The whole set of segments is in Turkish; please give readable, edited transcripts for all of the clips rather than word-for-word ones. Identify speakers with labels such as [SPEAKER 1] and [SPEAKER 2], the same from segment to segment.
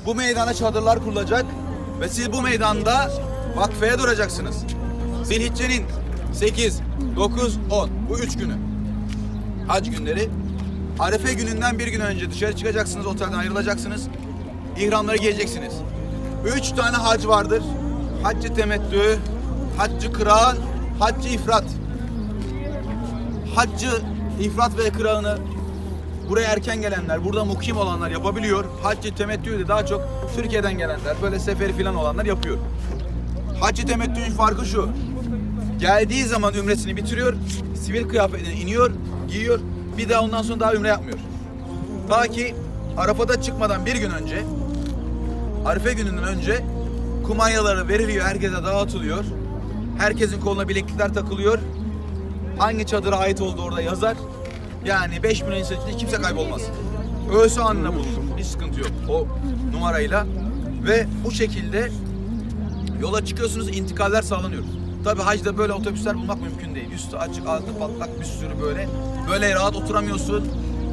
[SPEAKER 1] Bu meydana çadırlar kurulacak ve siz bu meydanda vakfeye duracaksınız. Zilhicce'nin 8, 9, 10 bu 3 günü. Hac günleri. Arefe gününden bir gün önce dışarı çıkacaksınız, otelden ayrılacaksınız. İhramları giyeceksiniz. 3 tane hac vardır. Hac-ı temettü, hac-ı kıran, hac-ı ifrat. Hac-ı ifrat ve kıranı buraya erken gelenler, burada mukim olanlar yapabiliyor. Hac-ı temettüyü de daha çok Türkiye'den gelenler, böyle seferi falan olanlar yapıyor. Hac-ı temettü'nün farkı şu. Geldiği zaman ümresini bitiriyor, sivil kıyafetine iniyor, giyiyor. Bir daha ondan sonra daha ümre yapmıyor. Ta ki Arafat'a çıkmadan bir gün önce, Arife gününden önce kumanyaları veriliyor, herkese dağıtılıyor. Herkesin koluna bileklikler takılıyor. Hangi çadıra ait olduğu orada yazar. Yani 5 milyon insan içinde kimse kaybolmaz. Ölse anına bulunur. Hiç sıkıntı yok o numarayla. Ve bu şekilde yola çıkıyorsunuz, intikaller sağlanıyor. Tabi hacda böyle otobüsler bulmak mümkün değil. Üstü açık, altı patlak, bir sürü böyle. Böyle rahat oturamıyorsun.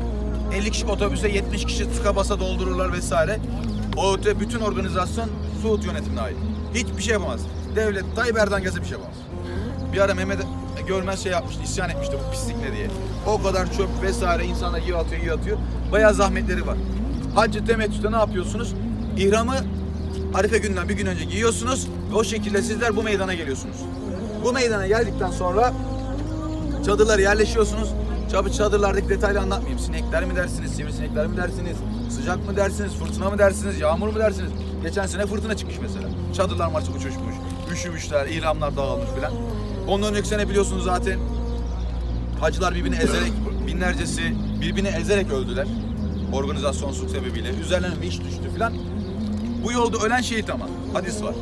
[SPEAKER 1] 50 kişi otobüse 70 kişi tıka basa doldururlar vesaire. O bütün organizasyon Suud yönetimine ait. Hiçbir şey yapamaz. Devlet Tayyip Erdoğan gelse bir şey yapamaz. Bir ara Mehmet Görmez şey yapmıştı, isyan etmişti bu pislikle diye. O kadar çöp vesaire insanlar yiyor atıyor. Bayağı zahmetleri var. Hac-ı temettüde ne yapıyorsunuz? İhramı Arife gününden bir gün önce giyiyorsunuz ve o şekilde sizler bu meydana geliyorsunuz. Bu meydana geldikten sonra çadırlara yerleşiyorsunuz. Çadırlardaki detaylı anlatmayayım. Sinekler mi dersiniz, sivrisinekler mi dersiniz, sıcak mı dersiniz, fırtına mı dersiniz, yağmur mu dersiniz? Geçen sene fırtına çıkmış mesela. Çadırlar maçı uçuşmuş, üşümüşler, ihramlar dağılmış filan. Ondan önceki sene biliyorsunuz zaten hacılar birbirini ezerek, binlercesi birbirini ezerek öldüler. Organizasyonsuzluk sebebiyle. Üzerlerine bir iş düştü filan. Bu yolda ölen şehit ama. Hadis var.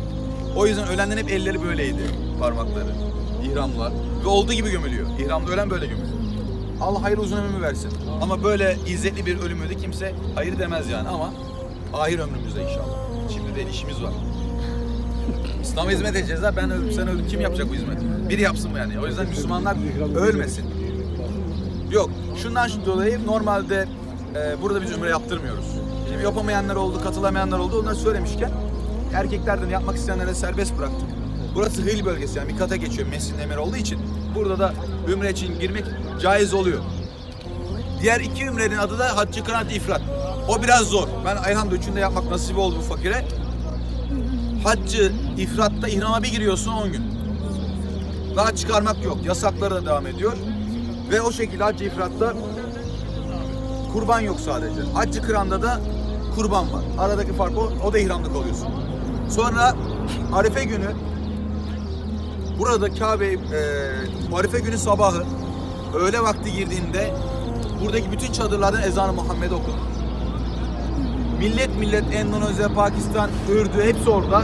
[SPEAKER 1] O yüzden ölenlerin hep elleri böyleydi. Parmakları, ihramlar. Ve olduğu gibi gömülüyor. İhramda ölen böyle gömülüyor. Allah hayırlı uzun ömrümü versin. Ama böyle izzetli bir ölümü de kimse hayır demez yani ama ahir ömrümüzde inşallah. Şimdi de işimiz var. İslam'a hizmet edeceğiz ha. Ben öldüm, sen öldün. Kim yapacak bu hizmeti? Biri yapsın mı yani? O yüzden Müslümanlar ölmesin. Yok. Şundan dolayı normalde burada biz ümre yaptırmıyoruz. Şimdi yapamayanlar oldu, katılamayanlar oldu. Onları söylemişken erkeklerden yapmak isteyenlere serbest bıraktık. Burası Hil bölgesi yani Mikat'a geçiyor Mescid-i Emir olduğu için. Burada da ümre için girmek caiz oluyor. Diğer iki ümrenin adı da Hac-ı Kıran İfrat. O biraz zor. Ben elhamdülillah üçünde yapmak nasip oldu bu fakire. Hac-ı İfrat'ta ihrama bir giriyorsun 10 gün. Daha çıkarmak yok. Yasakları da devam ediyor. Ve o şekilde Hac-ı İfrat'ta kurban yok sadece. Hac-ı Kıran'da da kurban var. Aradaki fark o da ihramlık oluyorsun. Sonra Arife günü burada Kabe Arife günü sabahı öğle vakti girdiğinde buradaki bütün çadırlardan ezan-ı Muhammed okunur. Millet Endonezya, Pakistan, Ürdü hepsi orada.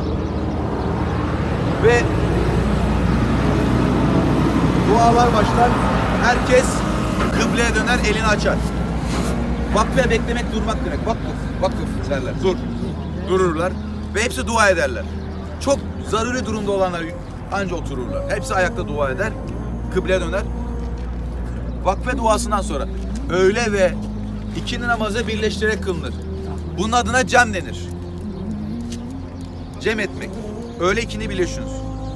[SPEAKER 1] Ve dualar başlar. Herkes kıbleye döner, elini açar. Vakfe beklemek durmak demek. Vakıf derler. Dururlar. Ve hepsi dua ederler. Çok zaruri durumda olanlar anca otururlar. Hepsi ayakta dua eder. Kıbleye döner. Vakfe duasından sonra öğle ve ikindi namazı birleştirerek kılınır. Bunun adına cem denir. Cem etmek. Öğle ikindi birleşiyorsunuz.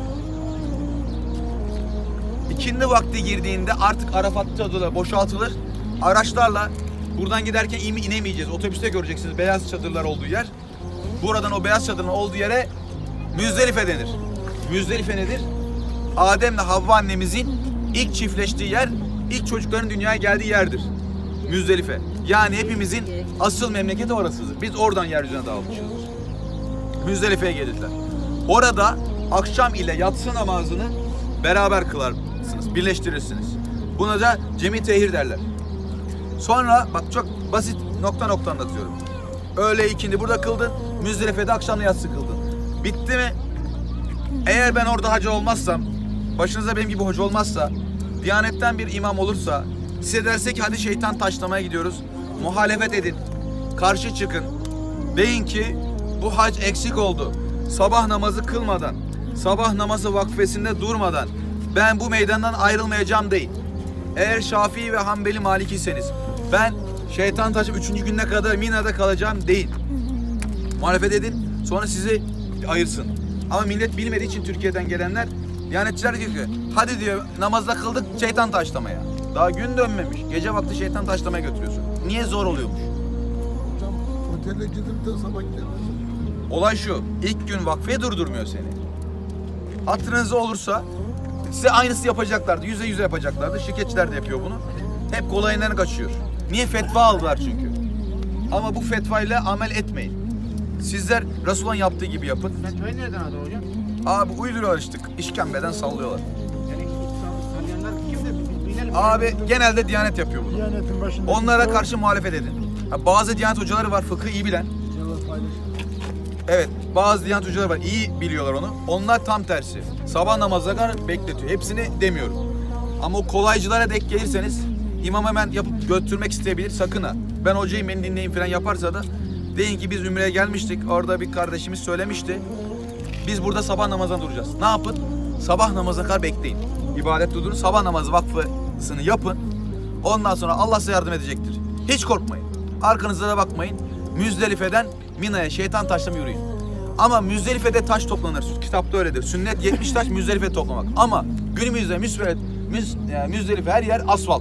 [SPEAKER 1] İkindi vakti girdiğinde artık Arafat çadırları boşaltılır. Araçlarla buradan giderken inemeyeceğiz. Otobüste göreceksiniz beyaz çadırlar olduğu yer. Buradan o beyaz çadırın olduğu yere Müzdelife denir. Müzdelife nedir? Adem'le Havva annemizin ilk çiftleştiği yer, ilk çocukların dünyaya geldiği yerdir. Müzdelife. Yani hepimizin asıl memleketi orasıdır. Biz oradan yeryüzüne dağılmışız. Müzdelife'ye gelirler. Orada akşam ile yatsı namazını beraber kılarsınız, birleştirirsiniz. Buna da cemi tehir derler. Sonra bak çok basit nokta anlatıyorum. Öğle ikindi burada kıldın, Müzdelife'de akşamla yatsı kıldın. Bitti mi? Eğer ben orada hacı olmazsam, başınıza benim gibi hoca olmazsa, Diyanetten bir imam olursa, size derse ki hadi şeytan taşlamaya gidiyoruz, muhalefet edin, karşı çıkın. Deyin ki bu hac eksik oldu. Sabah namazı kılmadan, sabah namazı vakfesinde durmadan ben bu meydandan ayrılmayacağım deyin. Eğer Şafii ve Hanbeli Malikiyseniz ben şeytan taşıp 3. gününe kadar Mina'da kalacağım deyin. Muhalefet edin, sonra sizi ayırsın. Ama millet bilmediği için Türkiye'den gelenler, Diyanetçiler diyor ki, hadi diyor namazda kıldık şeytan taşlamaya. Daha gün dönmemiş, gece vakti şeytan taşlamaya götürüyorsun. Niye zor oluyormuş?
[SPEAKER 2] Hocam otele gidip de sabah gelmez.
[SPEAKER 1] Olay şu, ilk gün vakfiye durdurmuyor seni. Hatırınızda olursa size aynısı yapacaklardı, %100 yapacaklardı. Şirketçiler de yapıyor bunu. Hep kolayından kaçıyor. Niye? Fetva aldılar çünkü. Ama bu fetvayla amel etmeyin. Sizler Resulullah'ın yaptığı gibi yapın.
[SPEAKER 3] Fetvayı nereden aldı hocam?
[SPEAKER 1] Abi uyduruyorlar işte, işkembeden sallıyorlar.
[SPEAKER 3] Yani sallayanlar kimdir? Bilelim.
[SPEAKER 1] Abi genelde Diyanet yapıyor bunu.
[SPEAKER 2] Diyanetin başında.
[SPEAKER 1] Onlara karşı muhalefet edin. Ha, bazı Diyanet hocaları var, fıkıh iyi bilen. Evet, bazı Diyanet hocaları var, iyi biliyorlar onu. Onlar tam tersi. Sabah namazına kadar bekletiyor. Hepsini demiyorum. Ama o kolaycılara denk gelirseniz imam hemen yapıp götürmek isteyebilir. Sakın ha. Ben hocayım, beni dinleyin falan yaparsa da deyin ki biz Ümre'ye gelmiştik. Orada bir kardeşimiz söylemişti. Biz burada sabah namazına duracağız. Ne yapın? Sabah namazına kadar bekleyin. İbadet durdurun. Sabah namazı vakfısını yapın. Ondan sonra Allah size yardım edecektir. Hiç korkmayın. Arkanıza da bakmayın. Müzdelife'den Mina'ya şeytan taşlama yürüyün. Ama Müzdelife'de taş toplanır. Kitapta öyledir. Sünnet 70 taş Müzdelife'de toplamak. Ama günümüzde Müzdelife her yer asfalt.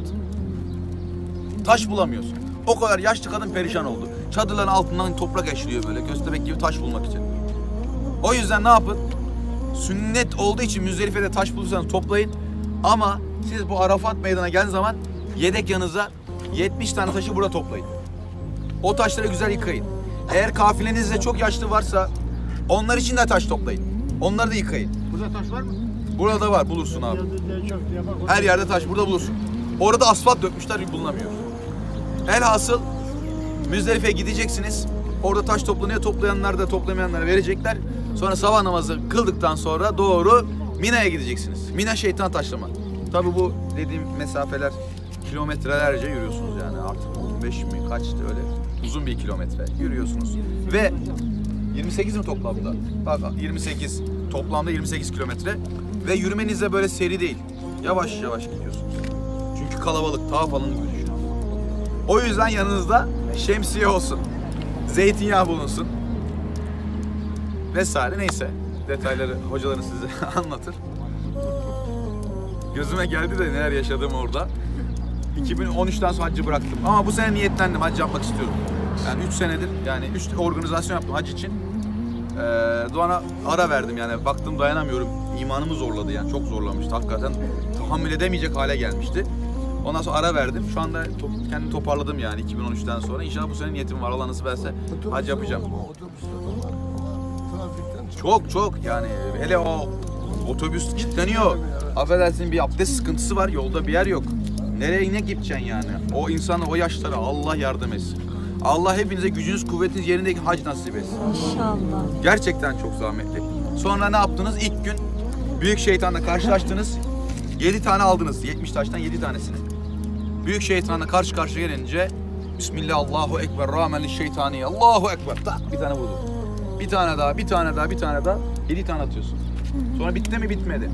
[SPEAKER 1] Taş bulamıyorsun. O kadar yaşlı kadın perişan oldu. Çadırların altından toprak eşliyor böyle. Köstebek gibi taş bulmak için. O yüzden ne yapın? Sünnet olduğu için Müzdelife'de taş bulursanız toplayın. Ama siz bu Arafat meydana geldiği zaman yedek yanınıza 70 tane taşı burada toplayın. O taşları güzel yıkayın. Eğer kafilenizde çok yaşlı varsa onlar için de taş toplayın. Onları da yıkayın.
[SPEAKER 3] Burada taş var mı?
[SPEAKER 1] Burada var, bulursun abi. Her yerde taş, burada bulursun. Orada asfalt dökmüşler, bulunamıyor. Elhasıl Müzdelife'ye gideceksiniz. Orada taş toplanıyor, toplayanlar da toplamayanlara verecekler. Sonra sabah namazı kıldıktan sonra doğru Mina'ya gideceksiniz. Mina şeytan taşlama. Tabi bu dediğim mesafeler kilometrelerce yürüyorsunuz yani artık 15 mi kaçtı öyle uzun bir kilometre yürüyorsunuz. Ve 28 mi toplamda? Bak 28 toplamda 28 kilometre ve yürümeniz de böyle seri değil. Yavaş yavaş gidiyorsunuz. Çünkü kalabalık, tavaf alanı gibi düşünün. O yüzden yanınızda şemsiye olsun. Zeytinyağı bulunsun. Vesaire neyse. Detayları hocaların size anlatır. Gözüme geldi de neler yaşadım orada. 2013'ten sonra haccı bıraktım. Ama bu sene niyetlendim, hac yapmak istiyorum. Yani 3 senedir, yani 3 organizasyon yaptım hac için. Doğan'a ara verdim yani. Baktım dayanamıyorum. İmanımı zorladı yani. Çok zorlamıştı. Hakikaten tahammül edemeyecek hale gelmişti. Ondan sonra ara verdim. Şu anda kendimi toparladım yani 2013'ten sonra. İnşallah bu sene niyetim var. Allah nasip etse hac yapacağım. Çok yani hele o otobüs kilitleniyor. Affedersin bir abdest sıkıntısı var. Yolda bir yer yok. Nereye ne gideceksin yani? O insana, o yaşlara Allah yardım etsin. Allah hepinize gücünüz, kuvvetiniz yerindeki hac nasip etsin.
[SPEAKER 4] İnşallah.
[SPEAKER 1] Gerçekten çok zahmetli. Sonra ne yaptınız? İlk gün büyük şeytanla karşılaştınız. 7 tane aldınız. 70 taştan 7 tanesini. Büyük şeytanla karşı karşıya gelince Bismillah, Allahu Ekber, Rahmeli şeytani, Allahu Ekber. Tak bir tane vurdu. Bir tane daha, bir tane daha, bir tane daha. 7 tane atıyorsun. Sonra bitti mi? Bitmedi.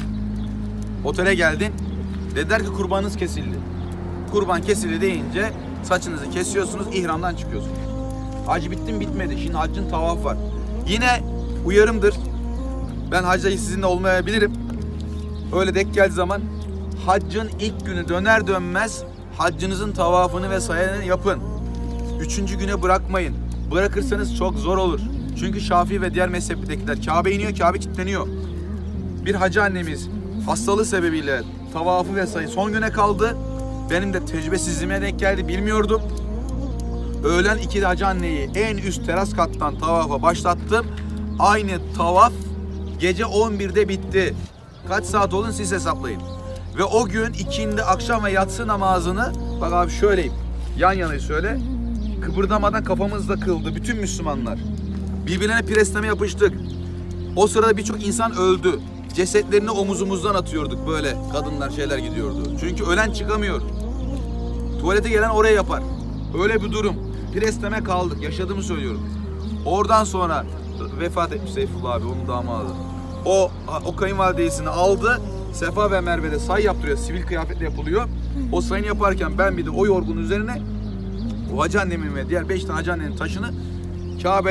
[SPEAKER 1] Otele geldin. Dediler ki kurbanınız kesildi. Kurban kesildi deyince saçınızı kesiyorsunuz, ihramdan çıkıyorsunuz. Hac bitti mi? Bitmedi. Şimdi haccın tavafı var. Yine uyarımdır. Ben hacda sizinle olmayabilirim. Öyle denk geldiği zaman haccın ilk günü döner dönmez haccınızın tavafını ve sayını yapın. 3. güne bırakmayın. Bırakırsanız çok zor olur. Çünkü Şafii ve diğer mezheptekiler Kabe iniyor, Kabe kilitleniyor. Bir hacı annemiz hastalığı sebebiyle tavafı ve sayı son güne kaldı. Benim de tecrübesizliğime denk geldi, bilmiyordum. Öğlen 2'de hacı anneyi en üst teras kattan tavafa başlattım. Aynı tavaf gece 11'de bitti. Kaç saat olun siz hesaplayın. Ve o gün ikindi akşam ve yatsı namazını, bak abi şöyleyim, yan yanayı söyle, kıpırdamadan kafamızda kıldı bütün Müslümanlar. Birbirine presleme yapıştık. O sırada birçok insan öldü. Cesetlerini omuzumuzdan atıyorduk böyle, kadınlar şeyler gidiyordu. Çünkü ölen çıkamıyor. Tuvalete gelen oraya yapar. Öyle bir durum. Presleme kaldık, yaşadığımı söylüyorum. Oradan sonra vefat etmiş Seyfullah abi, onun damadı. O kayınvalidesini aldı. Sefa ve Merve'de say yaptırıyor. Sivil kıyafetle yapılıyor. O sayını yaparken ben bir de o yorgunun üzerine o hacı annemin ve diğer 5 tane hacı annenin taşını Kabe'den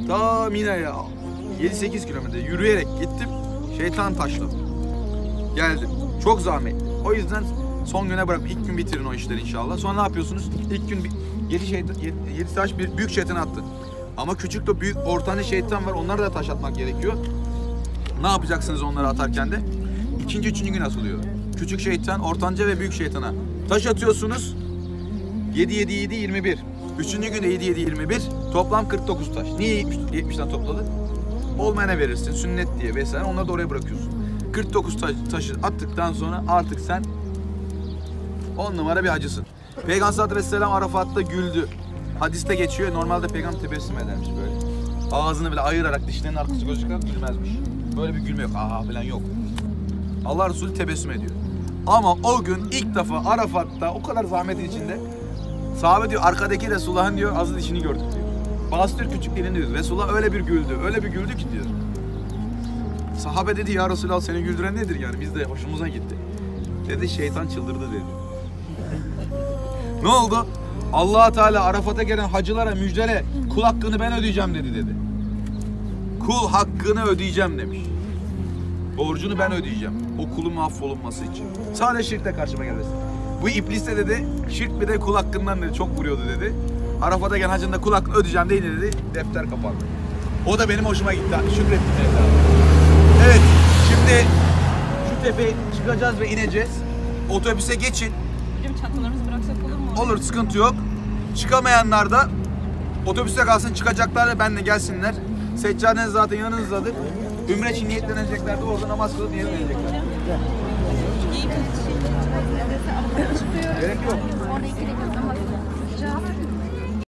[SPEAKER 1] Ta Mina'ya 7-8 kilometre yürüyerek gittim. Şeytan taşlı. Geldim. Çok zahmetli. O yüzden son güne bırak. İlk gün bitirin o işleri inşallah. Sonra ne yapıyorsunuz? İlk gün 7 taş bir büyük şeytan attı. Ama küçük de büyük ortanca şeytan var. Onlara da taş atmak gerekiyor. Ne yapacaksınız onları atarken de? İkinci, üçüncü gün atılıyor. Küçük şeytan, ortanca ve büyük şeytana taş atıyorsunuz. 7, 7, 7, 21. Üçüncü günde 7, 7, 21. Toplam 49 taş. Niye 70'ten topladın? Olmayana verirsin, sünnet diye vesaire. Onları da oraya bırakıyorsun. 49 taşı attıktan sonra artık sen 10 numara bir hacısın. Peygamber Aleyhisselam Arafat'ta güldü. Hadiste geçiyor. Normalde Peygamber tebessüm edermiş böyle. Ağzını böyle ayırarak dişlerinin arkası gözüküyor, gülmezmiş. Böyle bir gülme yok. Aha falan yok. Allah Resulü tebessüm ediyor. Ama o gün ilk defa Arafat'ta o kadar zahmetin içinde sahabe diyor arkadaki Resulullah'ın diyor azı dişini gördük diyor. Bazı diyor küçük dilini diyor. Resulullah öyle bir güldü. Öyle bir güldü ki diyor. Sahabe dedi ya Resulullah seni güldüren nedir yani? Biz de hoşumuza gitti. Dedi şeytan çıldırdı dedi. Ne oldu? Allah Teala Arafat'a gelen hacılara müjdele kul hakkını ben ödeyeceğim dedi. Kul hakkını ödeyeceğim demiş. Borcunu ben ödeyeceğim. O kulun affolunması için. Sadece şirkle karşıma gelmesin. Bu iblis de dedi şirk bir de kul hakkından dedi çok vuruyordu dedi. Arafat'a gelen hacının da kul hakkını ödeyeceğim değil dedi. Defter kapandı. O da benim hoşuma gitti. Şükrettim. Evet. Şimdi şu tepeye çıkacağız ve ineceğiz. Otobüse geçin.
[SPEAKER 4] Hocam çantalarımızı bıraksak olur mu?
[SPEAKER 1] Olur, sıkıntı yok. Çıkamayanlar da otobüste kalsın, çıkacaklar da benimle gelsinler. Seccadeniz zaten yanınızdadır. Ümre için niyetlenecekler de orada namaz kılıp niyetlenecekler. Gerek yok.
[SPEAKER 4] Orada ilgili